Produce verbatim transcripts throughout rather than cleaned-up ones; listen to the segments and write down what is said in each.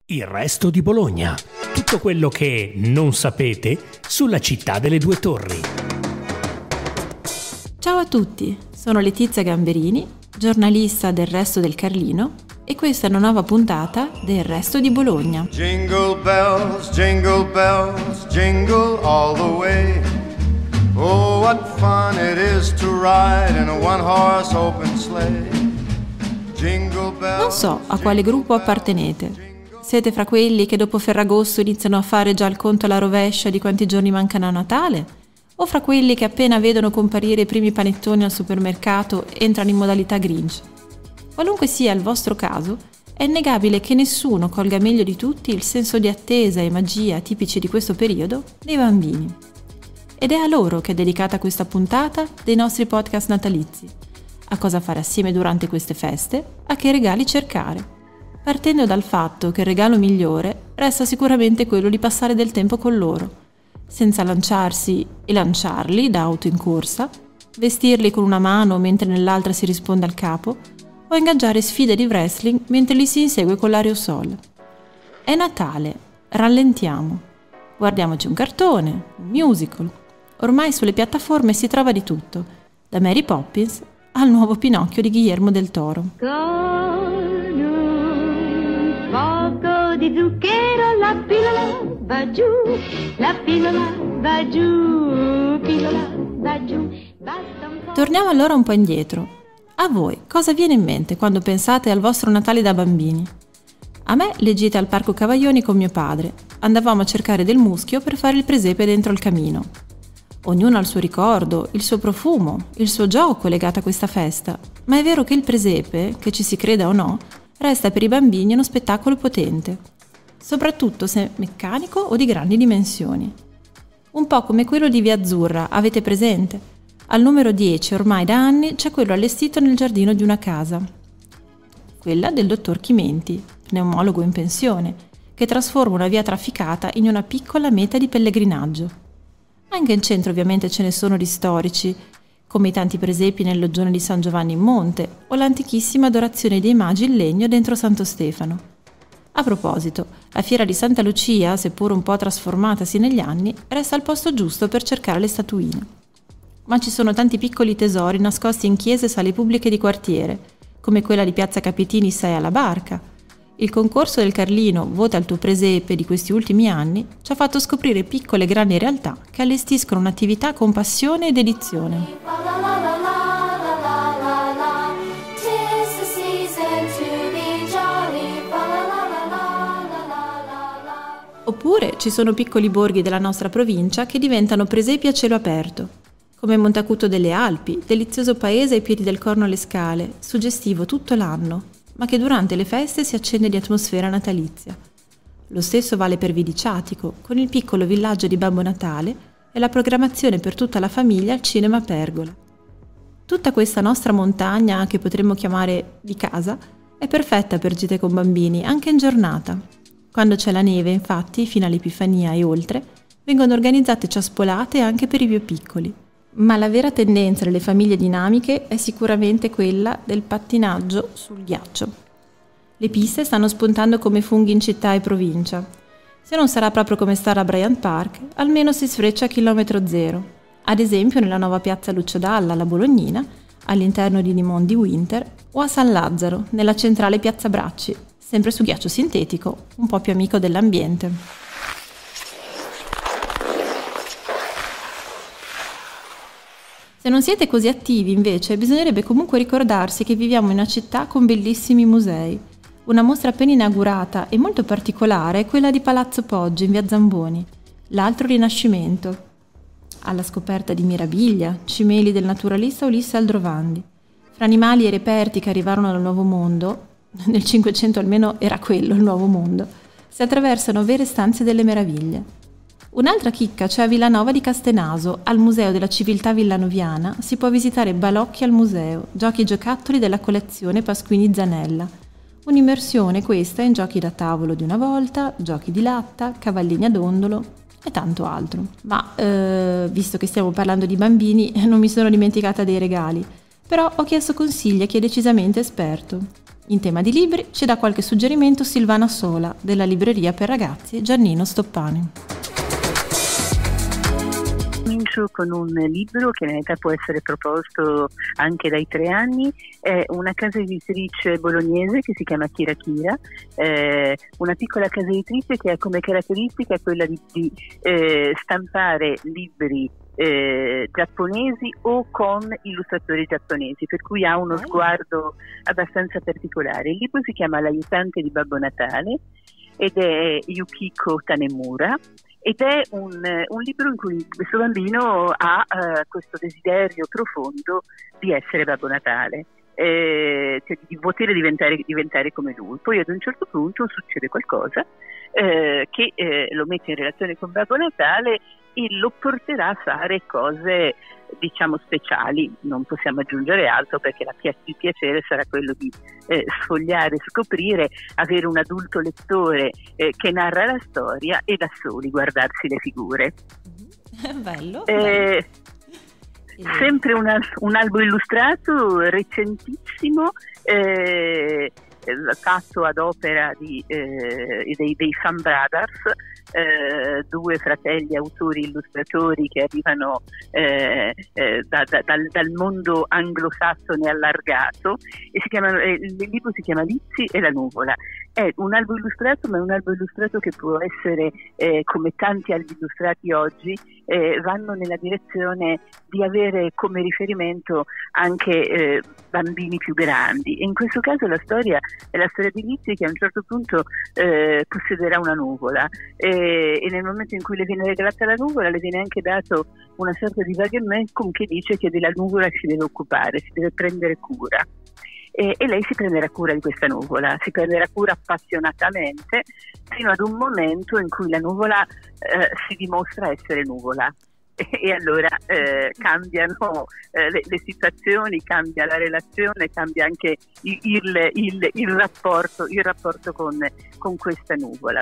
Il resto di Bologna. Tutto quello che non sapete sulla città delle due torri. Ciao a tutti, sono Letizia Gamberini, giornalista del Resto del Carlino, e questa è una nuova puntata del Resto di Bologna. Jingle bells, jingle bells, jingle all the way. Oh, what fun it is to ride in a one-horse open sleigh. Jingle bells. Non so a quale gruppo appartenete. Siete fra quelli che dopo Ferragosto iniziano a fare già il conto alla rovescia di quanti giorni mancano a Natale? O fra quelli che appena vedono comparire i primi panettoni al supermercato entrano in modalità Grinch? Qualunque sia il vostro caso, è innegabile che nessuno colga meglio di tutti il senso di attesa e magia tipici di questo periodo dei bambini. Ed è a loro che è dedicata questa puntata dei nostri podcast natalizi. A cosa fare assieme durante queste feste, a che regali cercare. Partendo dal fatto che il regalo migliore resta sicuramente quello di passare del tempo con loro, senza lanciarsi e lanciarli da auto in corsa, vestirli con una mano mentre nell'altra si risponde al capo, o ingaggiare sfide di wrestling mentre li si insegue con l'aerosol. È Natale, rallentiamo, guardiamoci un cartone, un musical. Ormai sulle piattaforme si trova di tutto, da Mary Poppins al nuovo Pinocchio di Guillermo del Toro. Poco di zucchero, la pillola va giù, la pillola va giù, pillola va giù. Basta un po'. Torniamo allora un po' indietro. A voi cosa viene in mente quando pensate al vostro Natale da bambini? A me le gite al Parco Cavaglioni con mio padre. Andavamo a cercare del muschio per fare il presepe dentro il camino. Ognuno ha il suo ricordo, il suo profumo, il suo gioco legato a questa festa, ma è vero che il presepe, che ci si creda o no, resta per i bambini uno spettacolo potente, soprattutto se meccanico o di grandi dimensioni. Un po' come quello di Via Azzurra, avete presente? Al numero dieci ormai da anni c'è quello allestito nel giardino di una casa. Quella del dottor Chimenti, pneumologo in pensione, che trasforma una via trafficata in una piccola meta di pellegrinaggio. Anche in centro ovviamente ce ne sono di storici, come i tanti presepi nel loggione di San Giovanni in Monte o l'antichissima adorazione dei magi in legno dentro Santo Stefano. A proposito, la fiera di Santa Lucia, seppur un po' trasformatasi negli anni, resta al posto giusto per cercare le statuine. Ma ci sono tanti piccoli tesori nascosti in chiese e sale pubbliche di quartiere, come quella di Piazza Capitini sei alla Barca. Il concorso del Carlino Vota il tuo presepe di questi ultimi anni ci ha fatto scoprire piccole e grandi realtà che allestiscono un'attività con passione e dedizione. Oppure ci sono piccoli borghi della nostra provincia che diventano presepi a cielo aperto, come Montacuto delle Alpi, delizioso paese ai piedi del Corno alle Scale, suggestivo tutto l'anno, ma che durante le feste si accende di atmosfera natalizia. Lo stesso vale per Vidiciatico, con il piccolo villaggio di Babbo Natale e la programmazione per tutta la famiglia al Cinema Pergola. Tutta questa nostra montagna, che potremmo chiamare di casa, è perfetta per gite con bambini, anche in giornata. Quando c'è la neve, infatti, fino all'Epifania e oltre, vengono organizzate ciaspolate anche per i più piccoli. Ma la vera tendenza delle famiglie dinamiche è sicuramente quella del pattinaggio sul ghiaccio. Le piste stanno spuntando come funghi in città e provincia. Se non sarà proprio come stare a Bryant Park, almeno si sfreccia a chilometro zero. Ad esempio nella nuova piazza Lucio Dalla, la Bolognina, all'interno di Dimondi Winter, o a San Lazzaro, nella centrale piazza Bracci, sempre su ghiaccio sintetico, un po' più amico dell'ambiente. Se non siete così attivi, invece, bisognerebbe comunque ricordarsi che viviamo in una città con bellissimi musei. Una mostra appena inaugurata e molto particolare è quella di Palazzo Poggi in via Zamboni, l'altro rinascimento, alla scoperta di meraviglia, cimeli del naturalista Ulisse Aldrovandi. Fra animali e reperti che arrivarono dal Nuovo Mondo, nel Cinquecento almeno era quello il Nuovo Mondo, si attraversano vere stanze delle meraviglie. Un'altra chicca c'è a Villanova di Castenaso, al Museo della Civiltà Villanoviana si può visitare balocchi al museo, giochi e giocattoli della collezione Pasquini Zanella. Un'immersione questa in giochi da tavolo di una volta, giochi di latta, cavallini a dondolo e tanto altro. Ma, eh, visto che stiamo parlando di bambini, non mi sono dimenticata dei regali, però ho chiesto consigli a chi è decisamente esperto. In tema di libri ci dà qualche suggerimento Silvana Sola, della libreria per ragazzi Giannino Stoppani. Comincio con un libro che in realtà può essere proposto anche dai tre anni, è una casa editrice bolognese che si chiama Kira Kira, eh, una piccola casa editrice che ha come caratteristica quella di, di eh, stampare libri eh, giapponesi o con illustratori giapponesi, per cui ha uno sguardo abbastanza particolare. Il libro si chiama L'aiutante di Babbo Natale ed è Yukiko Tanemura. Ed è un, un libro in cui questo bambino ha uh, questo desiderio profondo di essere Babbo Natale, eh, cioè di poter diventare, diventare come lui. Poi ad un certo punto succede qualcosa eh, che eh, lo mette in relazione con Babbo Natale e lo porterà a fare cose, diciamo, speciali. Non possiamo aggiungere altro, perché la pi- il piacere sarà quello di eh, sfogliare, scoprire, avere un adulto lettore eh, che narra la storia e da soli guardarsi le figure. Bello. Eh, bello. Sempre una, un albo illustrato recentissimo, eh, fatto ad opera di, eh, dei, dei Fan Brothers, eh, due fratelli autori illustratori che arrivano eh, eh, da, da, dal, dal mondo anglosassone allargato, e si chiama, eh, il libro si chiama Lizzy e la nuvola. È un albo illustrato, ma è un albo illustrato che può essere, eh, come tanti albi illustrati oggi, eh, vanno nella direzione di avere come riferimento anche eh, bambini più grandi. E in questo caso la storia è la storia di Lizzy, che a un certo punto eh, possederà una nuvola, e, e nel momento in cui le viene regalata la nuvola le viene anche dato una sorta di vaghemecum che dice che della nuvola si deve occupare, si deve prendere cura. E, e lei si prenderà cura di questa nuvola, si prenderà cura appassionatamente, fino ad un momento in cui la nuvola eh, si dimostra essere nuvola. E allora eh, cambiano eh, le, le situazioni, cambia la relazione, cambia anche il, il, il, il rapporto, il rapporto con, con questa nuvola.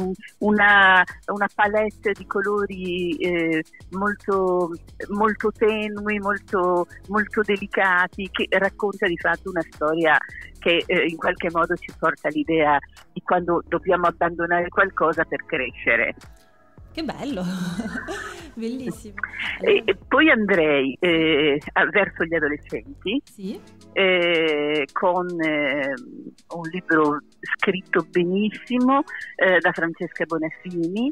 Una, una palette di colori eh, molto, molto tenui, molto, molto delicati, che racconta di fatto una storia che eh, in qualche modo ci porta all'idea di quando dobbiamo abbandonare qualcosa per crescere. Che bello, bellissimo. E, e poi andrei eh, verso gli adolescenti, sì. eh, con eh, un libro scritto benissimo eh, da Francesca Bonafini,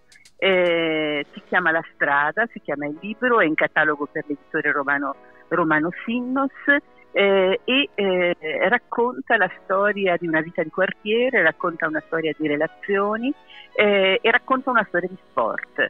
eh, si chiama La strada, si chiama il libro, è in catalogo per l'editore romano, romano Sinnos. Eh, e eh, racconta la storia di una vita di quartiere, racconta una storia di relazioni eh, e racconta una storia di sport.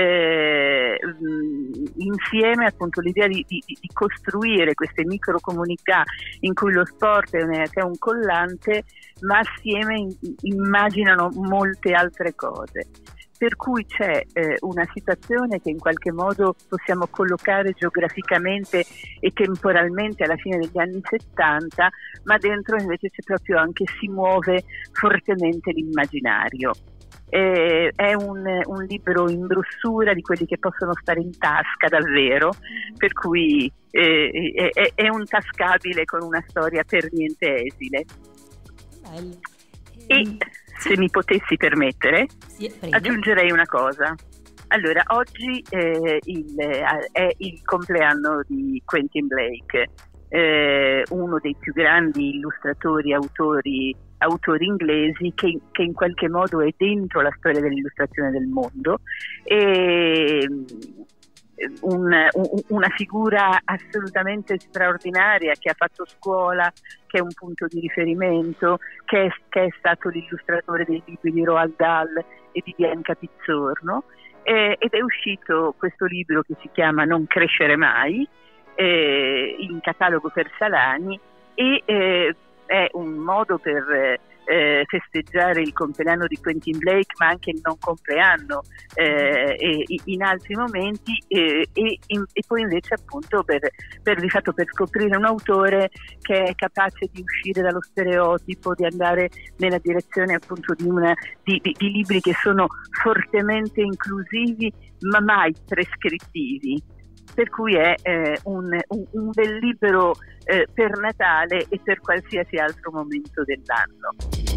Eh, mh, insieme appunto l'idea di, di, di costruire queste micro comunità in cui lo sport è un, è un collante, ma assieme in, immaginano molte altre cose. Per cui c'è eh, una situazione che in qualche modo possiamo collocare geograficamente e temporalmente alla fine degli anni settanta, ma dentro invece c'è proprio anche, si muove fortemente l'immaginario. Eh, è un, un libro in brossura, di quelli che possono stare in tasca davvero, per cui eh, è, è un tascabile con una storia per niente esile. Bello. E se mi potessi permettere, sì, aggiungerei una cosa. Allora, oggi eh, il, è il compleanno di Quentin Blake, eh, uno dei più grandi illustratori, autori, autori inglesi che, che in qualche modo è dentro la storia dell'illustrazione del mondo. E, Un, un, una figura assolutamente straordinaria, che ha fatto scuola, che è un punto di riferimento, che è, che è stato l'illustratore dei libri di Roald Dahl e di Bianca Pizzorno, eh, ed è uscito questo libro che si chiama Non crescere mai, eh, in catalogo per Salani, e eh, è un modo per eh, festeggiare il compleanno di Quentin Blake, ma anche il non compleanno eh, e, in altri momenti, eh, e, in, e poi invece appunto per, per, di fatto per scoprire un autore che è capace di uscire dallo stereotipo, di andare nella direzione appunto di, una, di, di, di libri che sono fortemente inclusivi ma mai prescrittivi. per cui è eh, un, un, un bel libro eh, per Natale e per qualsiasi altro momento dell'anno.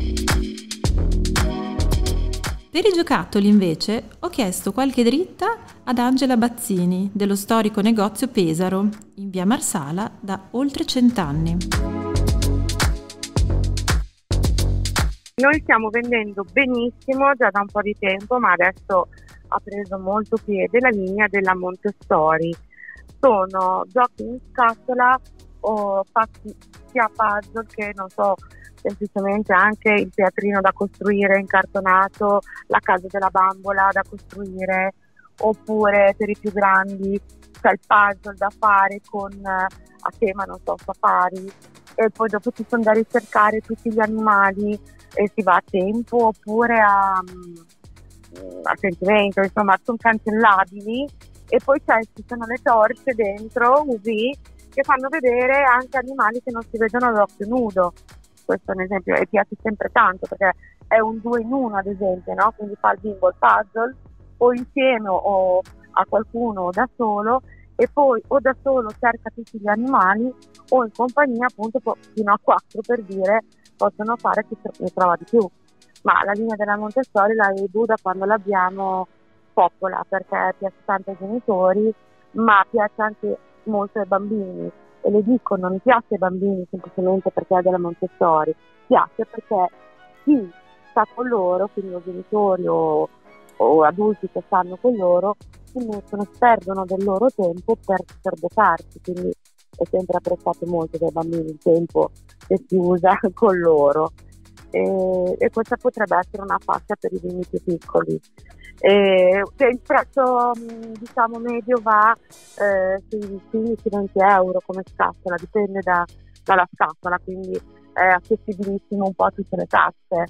Per i giocattoli invece ho chiesto qualche dritta ad Angela Bazzini dello storico negozio Pesaro in via Marsala da oltre cent'anni. Noi stiamo vendendo benissimo già da un po' di tempo, ma adesso ha preso molto piede la linea della Montessori. Sono giochi in scatola o fatti sia puzzle che, non so, semplicemente anche il teatrino da costruire incartonato, la casa della bambola da costruire, oppure per i più grandi c'è il puzzle da fare con a tema, non so, safari, e poi dopo ci sono da ricercare tutti gli animali e si va a tempo oppure a, a sentimento, insomma sono cancellabili. E poi c'è, ci sono le torce dentro U V che fanno vedere anche animali che non si vedono all'occhio nudo. Questo è un esempio, e piace sempre tanto perché è un due in uno, ad esempio, no? Quindi fa il bimbo il puzzle o insieme o a qualcuno o da solo, e poi o da solo cerca tutti gli animali o in compagnia, appunto, fino a quattro, per dire, possono fare chi ne trova di più. Ma la linea della Montessori, la Edu, da quando l'abbiamo, popola, perché piace tanto ai genitori, ma piace anche molto ai bambini. E le dico, non piace ai bambini semplicemente perché è della Montessori, piace perché chi sta con loro, quindi i genitori o, o adulti che stanno con loro, si mettono, perdono del loro tempo per, per dotarsi, quindi è sempre apprezzato molto dai bambini il tempo che si usa con loro. E, e questa potrebbe essere una fascia per i bimbi più piccoli. E, il prezzo, diciamo, medio va eh, sui quindici venti euro come scatola, dipende da, dalla scatola, quindi è accessibilissimo un po' a tutte le tasche.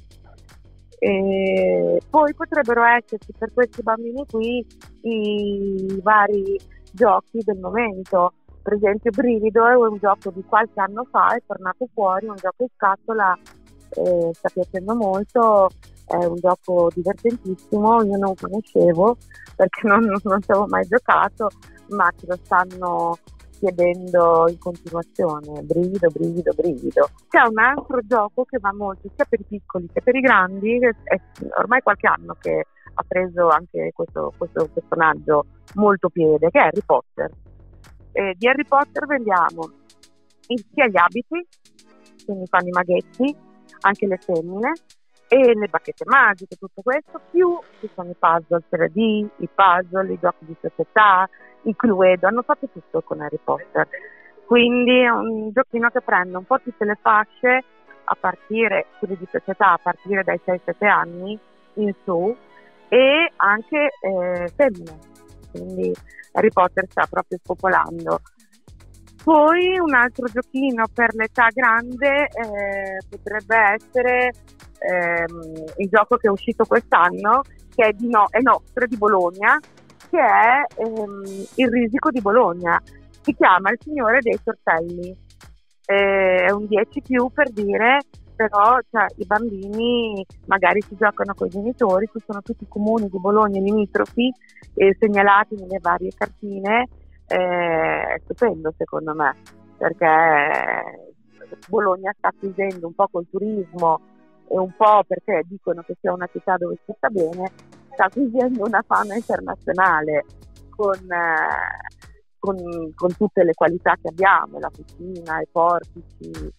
E poi potrebbero esserci per questi bambini qui i vari giochi del momento. Per esempio Brivido è un gioco di qualche anno fa, è tornato fuori, un gioco in scatola, eh, sta piacendo molto, è un gioco divertentissimo, io non conoscevo perché non, non ci avevo mai giocato, ma ce lo stanno chiedendo in continuazione, brivido, brivido, brivido. C'è un altro gioco che va molto sia per i piccoli che per i grandi, è ormai qualche anno che ha preso anche questo, questo personaggio molto piede, che è Harry Potter. Eh, di Harry Potter vendiamo sia gli abiti, quindi fanno i maghetti, anche le femmine, e le bacchette magiche, tutto questo, più ci sono i puzzle tre D, i puzzle, i giochi di società, i Cluedo, hanno fatto tutto con Harry Potter. Quindi è un giochino che prende un po' tutte le fasce, a partire, quelli di società, a partire dai sei sette anni in su, e anche eh, femmine, quindi Harry Potter sta proprio spopolando. Poi un altro giochino per l'età grande eh, potrebbe essere ehm, il gioco che è uscito quest'anno, che è, di no, è nostro, di Bologna, che è ehm, il Risico di Bologna. Si chiama Il Signore dei Tortelli. Eh, è un dieci più, per dire, però cioè, i bambini magari si giocano con i genitori, ci sono tutti i comuni di Bologna limitrofi eh, segnalati nelle varie cartine. Eh, è stupendo secondo me, perché Bologna sta acquisendo un po' col turismo e un po' perché dicono che sia una città dove si sta bene, sta acquisendo una fama internazionale con, eh, con, con tutte le qualità che abbiamo, la cucina, i portici.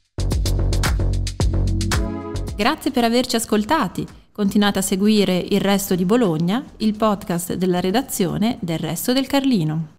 Grazie per averci ascoltati. Continuate a seguire Il Resto di Bologna, il podcast della redazione del Resto del Carlino.